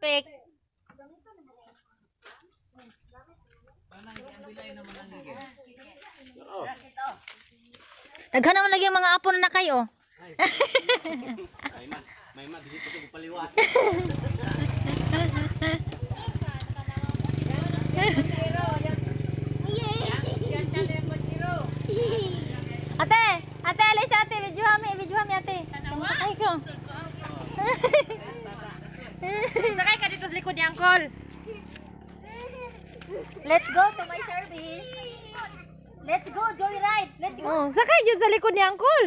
Perfect. Daghan naman lagi ang mga apo na kayo. May ma dito ko paliwat. Ate, alis ate, video kami ate. Sakay ko. Sakay ka dito sa likod ni Uncle. Let's go to my service. Let's go, joyride. Let's go. Oh, sakay dito sa likod ni Uncle.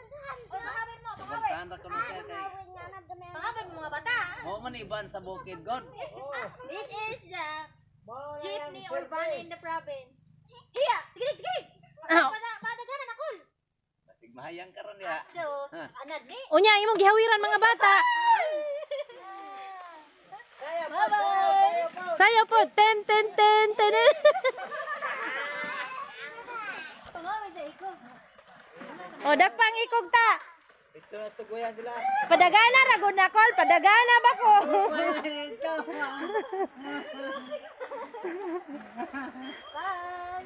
Pangaban mo mga bata. Oo man iban sa bukid god. This is the jeepney or van in the province. Hiya, tigig. Padaganan ako. Basig mahayang karon ya. So, anad ni. Unya imong gihawiran mga bata. Bye-bye. Sayo po, ten. O, dakpang ikog ta. Ito na tuguyan sila. Padagana ragod na kol, padagana ba ko? Bye.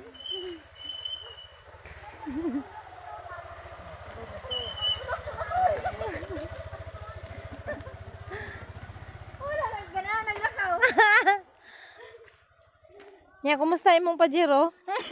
Wala nang ganahan naglakaw. Ya, kumusta imong Pajero?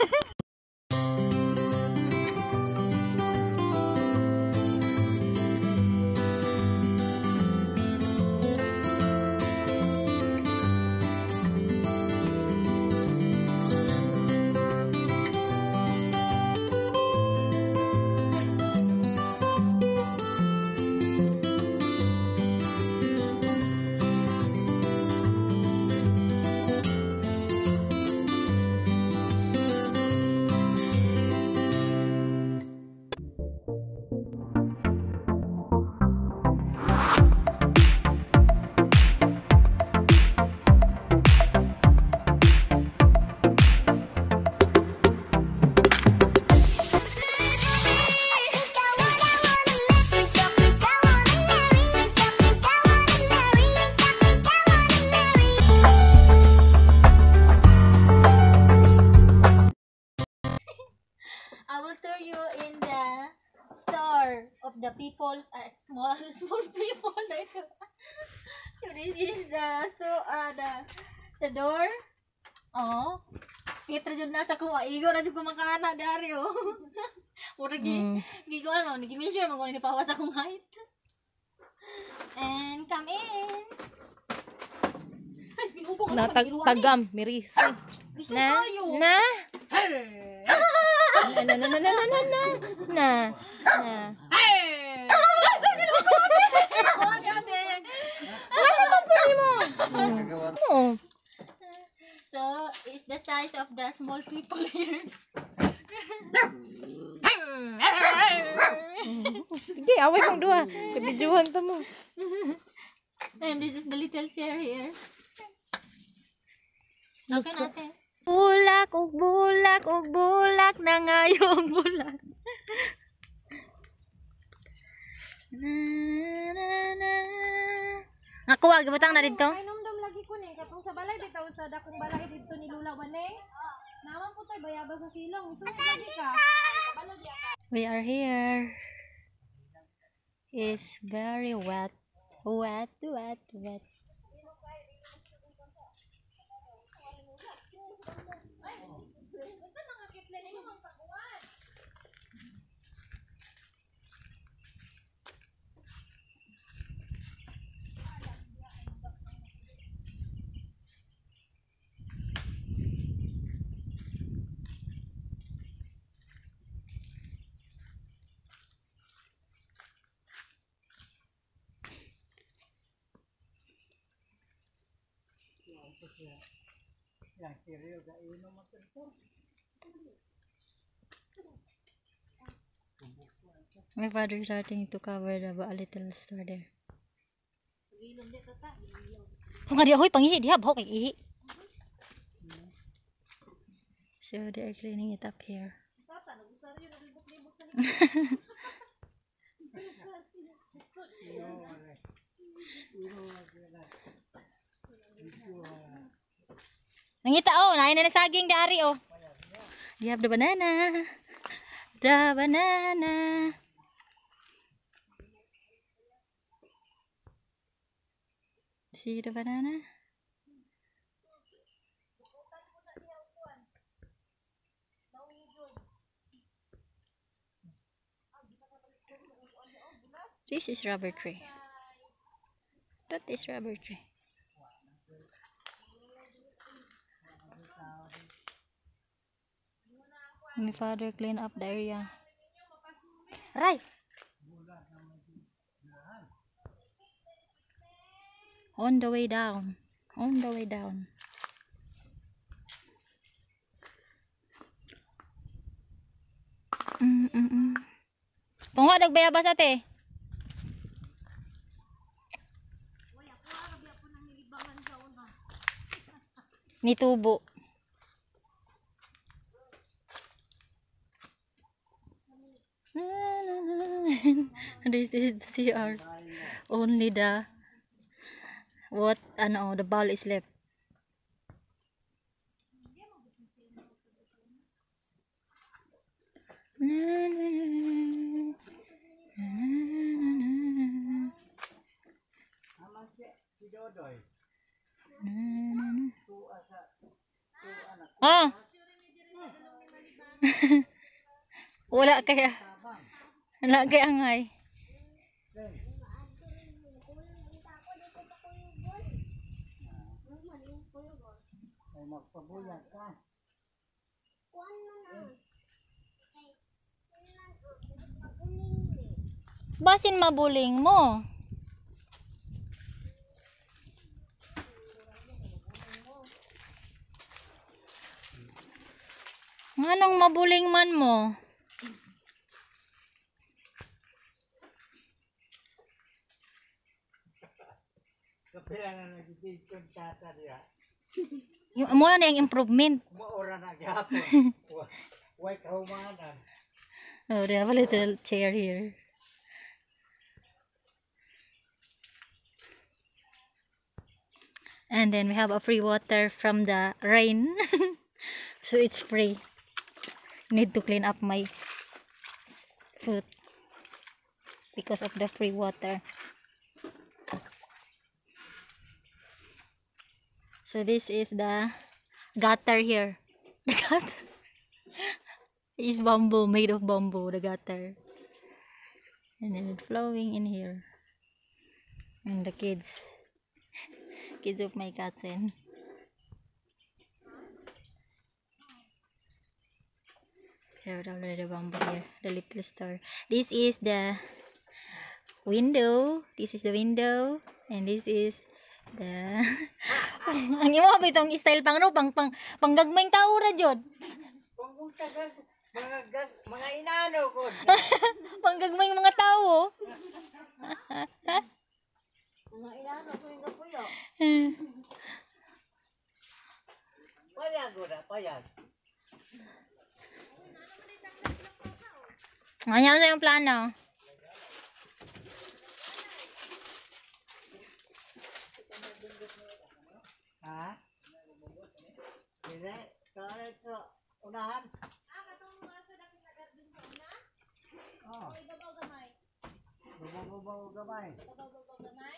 I will tour you in the store of the people, small people. So this is the door. Oh, kita jud na sa kuha. Igo na jud ko makana dari oh. Mura gi ko ano, ni measure man ko ni pawas akong height. And come in. Tagam, mirisi. Na. So, it's the size of the small people here. Sige, away mong duha. Kabidjuhan to mo. And this is the little chair here. Okay natin. Bulak, bulak na ngayong bulak. Nakuha, gibutang na dito. Ay, nomdom lagi ko ni. Katong sa balay, bitaw sa dakong balay dito ni Lula Waneng. Naman po tayo, bayabas sa silong. Ito na lagi ka. We are here. It's very wet. Wet. My father is starting to cover a little store there. Kung nga di ahoy, pangihi, di habaw kay ihi. So they are cleaning it up here. Nangita oh, nain na saging dari oh. You have the banana. The banana. See the banana? This is rubber tree. That is rubber tree. My father clean up the area. Right. On the way down. On the way down. Pungwa nagbayabas ate. Ni tubo. This is the CR. Only the the ball is left. Oh. Wala kaya. Wala kaya angay. Basin mabuling mo. Nganong mabuling man mo? Yung muna na yung improvement. Maura na gihapon. Why kahumanan? Oh, they have a little chair here. And then we have a free water from the rain. So it's free. Need to clean up my foot because of the free water. So this is the gutter here. The gutter is bamboo, made of bamboo, the gutter. And then it's flowing in here. And the kids of my cousin. So the bamboo here, the little store. This is the window. This is the window. And this is the ang imo ba itong style pang no panggagmayng tao ra jud. Mga inano ko. Panggagmayng mga tao. Mga inano ko yung kapuyo. Payag ora, payag. Ano sa yung plano? Ha? Dire, kaya ito unahan. Katong mga sa dapat na garden sa una. Oh, Ibabaw gamay. babaw gamay. Ibabaw gamay.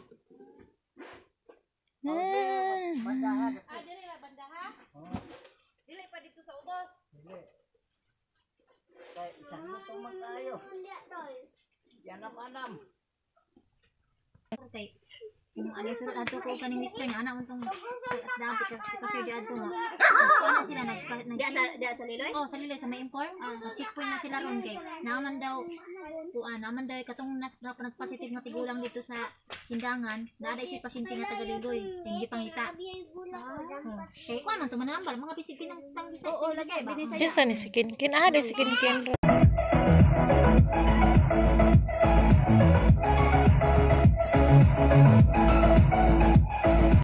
Bandahan. Dili ra bandaha. Oh, Dili pa dito sa ubos. dili. Kaya isang luto magkayo. Yan ang anam. Okay. Yung ano surat ato ko kaning mister niya anak untong asdam kasi di ato nga. Ano sila Dia sa liloy? oh sa Liloy sa may inform. Checkpoint na sila ron kay. Naman daw katong nagpositive nga tigulang dito sa tindangan, naada siya pasyente nga taga Liloy. Hindi pangita. Kay kuan man to manambal mga bisig kinang tang sa. Oo, lagi binisay. Kisa ni si Kinkin. Ah, di si Kinkin.